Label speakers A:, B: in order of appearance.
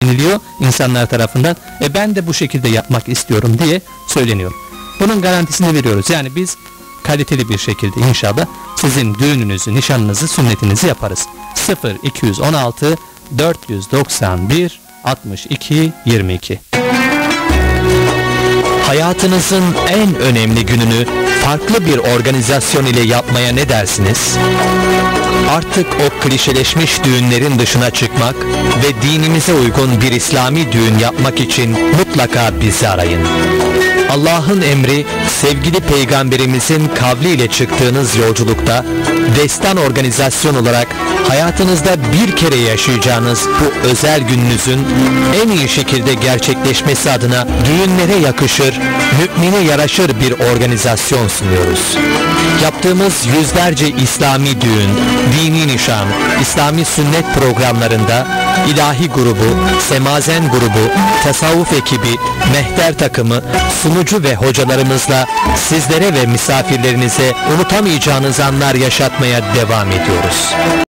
A: beğeniliyor insanlar tarafından. Ben de bu şekilde yapmak istiyorum diye söyleniyor. Bunun garantisini veriyoruz. Yani biz kaliteli bir şekilde inşallah sizin düğününüzü, nişanınızı, sünnetinizi yaparız. 0216 491 62 22.
B: Hayatınızın en önemli gününü farklı bir organizasyon ile yapmaya ne dersiniz? Artık o klişeleşmiş düğünlerin dışına çıkmak ve dinimize uygun bir İslami düğün yapmak için mutlaka bizi arayın. Allah'ın emri, sevgili Peygamberimizin kavliyle çıktığınız yolculukta, destan organizasyon olarak hayatınızda bir kere yaşayacağınız bu özel gününüzün en iyi şekilde gerçekleşmesi adına düğünlere yakışır, mümine yaraşır bir organizasyon sunuyoruz. Yaptığımız yüzlerce İslami düğün, dini nişan, İslami sünnet programlarında ilahi grubu, semazen grubu, tasavvuf ekibi, mehter takımı, sunucu ve hocalarımızla sizlere ve misafirlerinize unutamayacağınız anlar yaşatmaya devam ediyoruz.